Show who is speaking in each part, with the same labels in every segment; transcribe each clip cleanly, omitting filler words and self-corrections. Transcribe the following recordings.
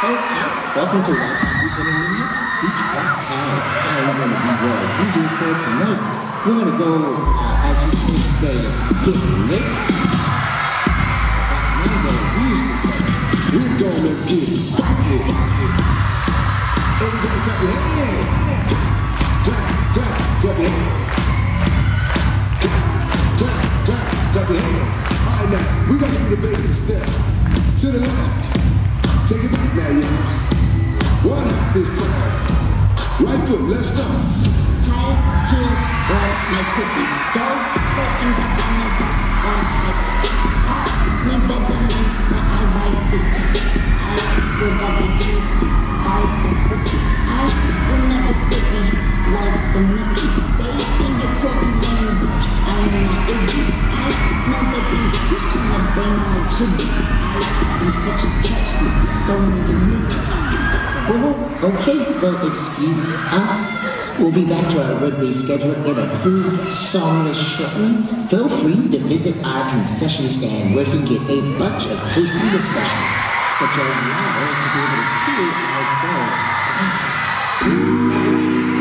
Speaker 1: Welcome to Waipahu Intermediate's Beach Park Town. I'm going to be your DJ for tonight. We're going to go, as you could say, get lit. Back in my day, we used to say, we're gonna get funky. Everybody clap your hands. Clap, clap, clap your hands. Clap, clap, clap, clap your hands. All right, now, we're going to do the basic step. To the left. Take it back now, y'all. One hop this time. Right foot, let's start.
Speaker 2: High heels on my tippies. Don't sit in the banana box on my tippies. Me better than my white bitch. I still got the juice by the city. I will never sit in like the Mickey. Stay in your Tory lane. I'm not iggy. I know that the bitch tryna bang my chili. I'm such a catch. Don't you know?
Speaker 1: Oh, okay, well, excuse us. We'll be back to our regularly scheduled and approved song list shortly. Feel free to visit our concession stand where you can get a bunch of tasty refreshments, such as water to be able to cool ourselves down.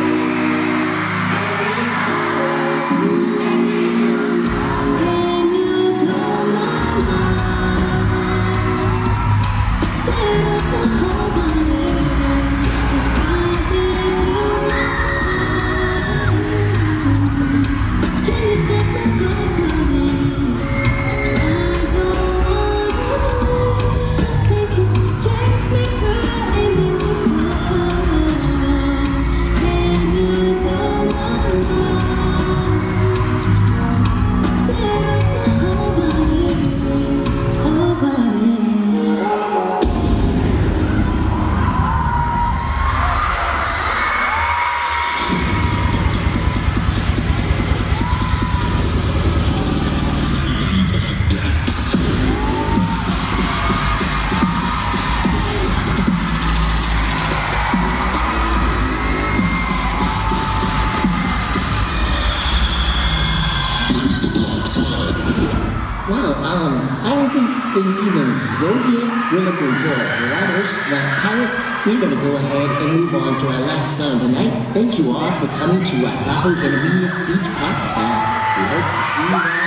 Speaker 1: I don't think they even go here. We're looking for marauders, not pirates. We're going to go ahead and move on to our last song tonight. Thank you all for coming to Waipahu Intermediate's Beach Park Town. We hope to see you guys.